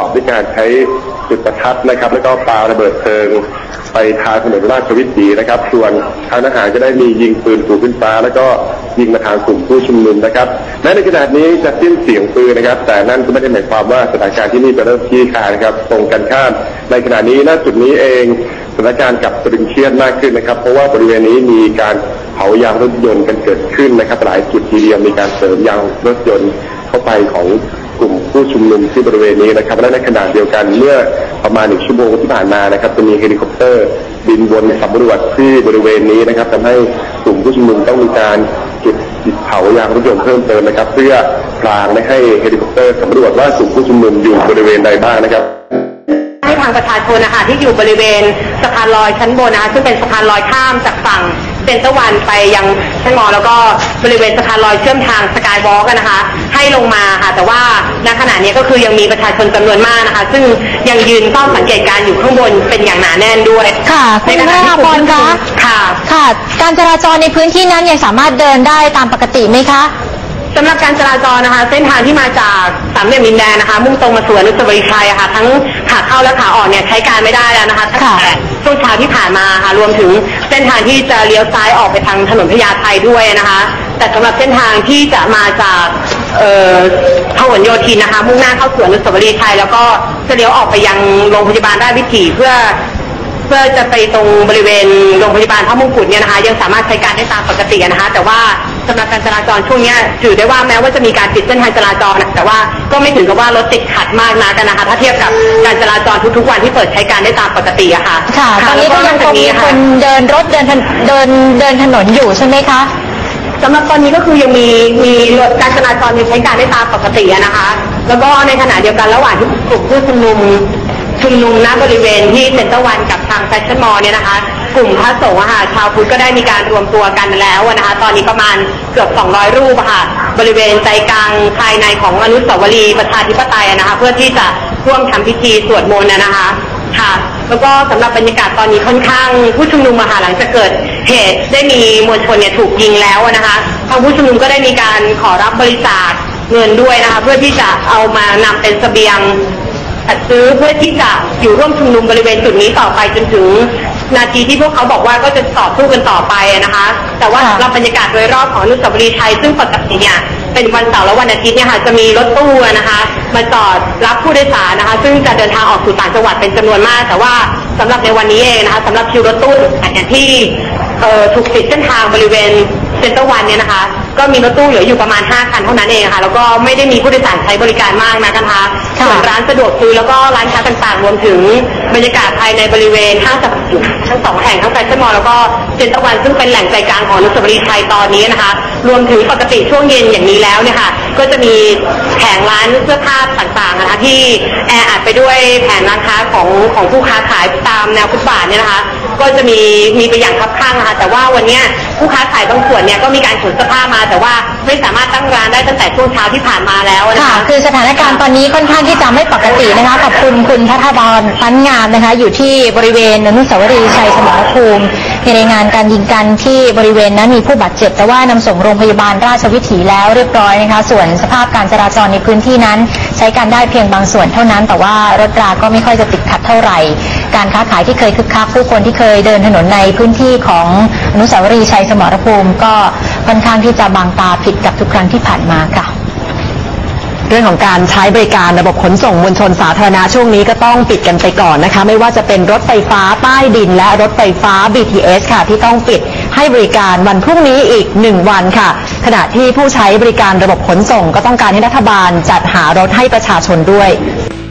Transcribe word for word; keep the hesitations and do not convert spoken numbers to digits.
อบด้วยการใช้จุดประทัดนะครับแล้วก็ปาระเบิดเพลิงไปทางถนนราชวิถีนะครับส่วนทางทหารก็ได้มียิงปืนขู่ขึ้นฟ้าแล้วก็ยิงมาทางกลุ่มผู้ชุมนุมนะครับแม้ในขณะนี้จะสิ้นเสียงปืนนะครับแต่นั่นก็ไม่ได้หมายความว่าสถานการณ์ที่นี่จะเริ่มคลี่คลายนะครับตรงกันข้ามในขณะนี้ณจุดนี้เองสถานการณ์กลับตรึงเครียดมากขึ้นนะครับเพราะว่าบริเวณนี้มีการเผายางรถยนต์กันเกิดขึ้นนะครับหลายจุดทีเดียวมีการเสริมยางรถยนต์เข้าไปของกลุ่มผู้ชุมนุมที่บริเวณนี้นะครับและในขณะเดียวกันเมื่อประมาณหนึ่งชั่วโมงที่ผ่านมานะครับจะมีเฮลิคอปเตอร์บินวนสำรวจที่บริเวณนี้นะครับทำให้กลุ่มผู้ชุมนุมต้องมีการจุดเผายางรถยนต์เพิ่มเติมนะครับเพื่อพรางไม่ให้เฮลิคอปเตอร์สำรวจว่ากลุ่มผู้ชุมนุมอยู่บริเวณใดบ้างนะครับให้ทางประชาชนนะคะที่อยู่บริเวณสะพานลอยชั้นบนนะคะซึ่งเป็นสะพานลอยข้ามจากฝั่งเซ็นเตอร์วันไปยังชั้นมอแล้วก็บริเวณสะพานลอยเชื่อมทางสกายวอล์กนะคะให้ลงมาค่ะแต่ว่าณขณะนี้ก็คือยังมีประชาชนจำนวนมากนะคะซึ่งยังยืนเฝ้าสังเกตการอยู่ข้างบนเป็นอย่างหนาแน่นด้วยค่ะคุณธนาพรคะค่ะค่ะการจราจรในพื้นที่นั้นยังสามารถเดินได้ตามปกติไหมคะสำหรับการจราจรนะคะเส้นทางที่มาจากสามเหลี่ยมดินแดงนะคะมุ่งตรงมาสู่อนุสาวรีย์ชัยค่ะทั้งขาเข้าและขาออกเนี่ยใช้การไม่ได้แล้วนะคะตั้งแต่ช่วงเช้าที่ผ่านมาค่ะรวมถึงเส้นทางที่จะเลี้ยวซ้ายออกไปทางถนนพญาไทด้วยนะคะแต่สำหรับเส้นทางที่จะมาจากเอ่อพหลโยธินนะคะมุ่งหน้าเข้าสู่อนุสาวรีย์ชัยแล้วก็จะเลี้ยวออกไปยังโรงพยาบาลราชวิถีเพื่อเพื่อจะไปตรงบริเวณโรงพยาบาลพระมงกุฎเนี่ยนะคะยังสามารถใช้การได้ตามปกตินะคะแต่ว่าสำหรับการจราจรช่วงนี้ถือได้ว่าแม้ว่าจะมีการปิดเส้นทางจราจรแต่ว่าก็ไม่ถึงกับว่ารถติดขัดมากนักนะคะถ้าเทียบกับการจราจรทุกๆวันที่เปิดใช้การได้ตามปกติอะค่ะค่ะตอนนี้ก็ยังคงมีคนเดินรถเดินเดินเดินถนนอยู่ใช่ไหมคะสำหรับตอนนี้ก็คือยังมีมีการจราจรยังใช้การได้ตามปกตินะคะแล้วก็ในขณะเดียวกันระหว่างที่กลุ่มผู้ชุมนุมชุมนุมณบริเวณที่เซ็นเตอร์วันกับทางแฟชั่นมอลล์เนี่ยนะคะกลุ่มพระสงฆ์ค่ะชาวพุทธก็ได้มีการรวมตัวกันแล้วนะคะตอนนี้ประมาณเกือบสองร้อยรูปค่ะบริเวณใจกลางภายในของอนุสาวรีย์ประชาธิปไตยนะคะเพื่อที่จะร่วมทำพิธีสวดมนต์นะคะค่ะแล้วก็สำหรับบรรยากาศตอนนี้ค่อนข้างผู้ชุมนุมค่ะหลังจากเกิดเหตุได้มีมวลชนเนี่ยถูกยิงแล้วนะคะทางผู้ชุมนุมก็ได้มีการขอรับบริจาคเงินด้วยนะคะเพื่อที่จะเอามานำเป็นเสบียงจัดซื้อเพื่อที่จะอยู่ร่วมชุมนุมบริเวณจุดนี้ต่อไปจนถึงนาทีที่พวกเขาบอกว่าก็จะต่อสู้กันต่อไปนะคะแต่ว่าสำหรับบรรยากาศโดยรอบของอนุสาวรีย์ชัยซึ่งปกติเนี่ยเป็นวันเสาร์และวันอาทิตย์เนี่ยค่ะจะมีรถตู้นะคะมาจอดรับผู้โดยสารนะคะซึ่งจะเดินทางออกสู่ต่างจังหวัดเป็นจำนวนมากแต่ว่าสำหรับในวันนี้เองนะคะสำหรับคิวรถตู้เนี่ยที่ถูกปิดเส้นทางบริเวณเซ็นเตอร์วันเนี่ยนะคะก็มีรถตู้เหลืออยู่ประมาณห้าคันเท่านั้นเองค่ะแล้วก็ไม่ได้มีผู้โดยสารใช้บริการมากนะคะส่วนร้านสะดวกซื้อแล้วก็ร้านค้าต่างๆรวมถึงบรรยากาศภายในบริเวณห้างสรรพสินค้าทั้งสองแห่งทั้งแฟชั่นมอลล์แล้วก็เซ็นเตอร์วันซึ่งเป็นแหล่งใจกลางของอนุสาวรีย์ชัยตอนนี้นะคะรวมถึงปกติช่วงเย็นอย่างนี้แล้วเนี่ยค่ะก็จะมีแผงร้านเสื้อผ้าต่างๆนะคะที่แออัดไปด้วยแผงร้านค้าของของผู้ค้าขายตามแนวฟุตบาทเนี่ยนะคะก็จะมีมีไปอย่างคับข้างนะคะแต่ว่าวันนี้ผู้ค้าขายบางส่วนเนี่ยก็มีการขนเสื้อผ้ามาแต่ว่าไม่สามารถตั้งร้านได้ตั้งแต่ช่วงเช้าที่ผ่านมาแล้วนะคะคือสถานการณ์ตอนนี้ค่อนข้างที่จะไม่ปกตินะคะขอบคุณคุณพัฒบาลปั้นงามนะคะอยู่ที่บริเวณอนุสาวรีย์ชัยสมรภูมิในรายงานการยิงกันที่บริเวณนั้นมีผู้บาดเจ็บแต่ว่านำส่งโรงพยาบาลราชวิถีแล้วเรียบร้อยนะคะส่วนสภาพการจราจรในพื้นที่นั้นใช้การได้เพียงบางส่วนเท่านั้นแต่ว่ารถราก็ไม่ค่อยจะติดขัดเท่าไหร่การค้าขายที่เคยคึกคักผู้คนที่เคยเดินถนนในพื้นที่ของอนุสาวรีย์ชัยสมรภูมิก็ค่อนข้างที่จะบางตาผิดกับทุกครั้งที่ผ่านมาค่ะเรื่องของการใช้บริการระบบขนส่งมวลชนสาธารณะช่วงนี้ก็ต้องปิดกันไปก่อนนะคะไม่ว่าจะเป็นรถไฟฟ้าใต้ดินและรถไฟฟ้า บี ที เอส ค่ะที่ต้องปิดให้บริการวันพรุ่งนี้อีกหนึ่งวันค่ะขณะที่ผู้ใช้บริการระบบขนส่งก็ต้องการให้รัฐบาลจัดหารถให้ประชาชนด้วย